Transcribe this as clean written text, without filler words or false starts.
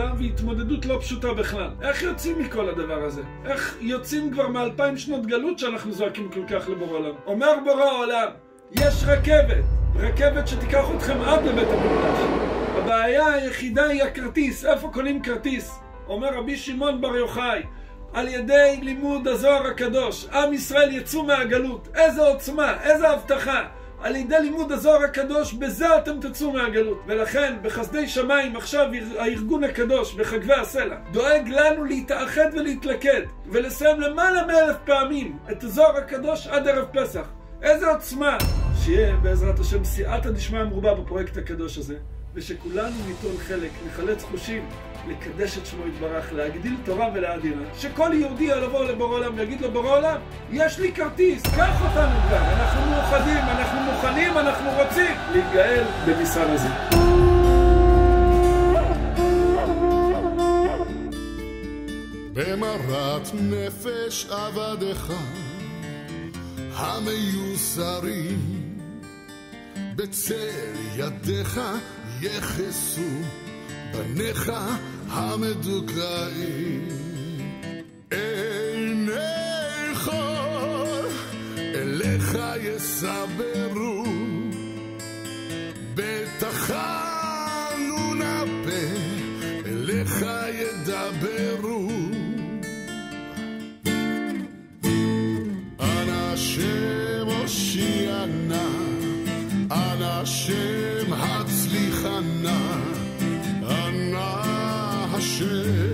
פשוטה והתמודדות לא פשוטה בכלל. איך יוצאים מכל הדבר הזה? איך יוצאים כבר מ2000 שנות גלות שאנחנו זועקים כל כך לבורא עולם? אומר בורא עולם, יש רכבת שתיקח אתכם עד לבית המקדש. הבעיה היחידה היא הכרטיס. איפה קונים כרטיס? אומר רבי שמעון בר יוחאי, על ידי לימוד הזוהר הקדוש עם ישראל יצאו מהגלות. איזה עוצמה, איזה הבטחה. על ידי לימוד הזוהר הקדוש, בזה אתם תצאו מהגלות. ולכן בחסדי שמיים עכשיו הארגון הקדוש בחגבי הסלע דואג לנו להתאחד ולהתלכד ולסיים למעלה מ1000 פעמים את הזוהר הקדוש עד ערב פסח. איזה עוצמה. שיהיה בעזרת השם סייעתא דשמיא מרובה בפרויקט הקדוש הזה, ושכולנו ניטול חלק, נחלץ חושים, לקדש את שמו יתברך, להגדיל תורה ולאדירה. שכל יהודי יבוא לבורא עולם ויגיד לו, בורא עולם, יש לי כרטיס, קח אותנו כבר, אנחנו מאוחדים, אנחנו מוכנים, אנחנו רוצים להתגאל במשרד הזה. במרת נפש עבדך המיוסרים, בצל ידיך יחסו בניך המדוכאים. עיני חול אליך יסברו, בתחנון הפה אליך ידברו. אנא השם הושיענה, אנא השם הצליחנה, אנא השם